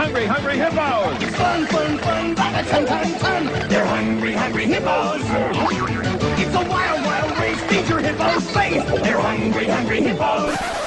hungry, hungry hippos. Fun, fun, fun, rabbits and ton. They're hungry, hungry hippos. It's a wild, wild race. Feed your hippos face. They're hungry, hungry hippos.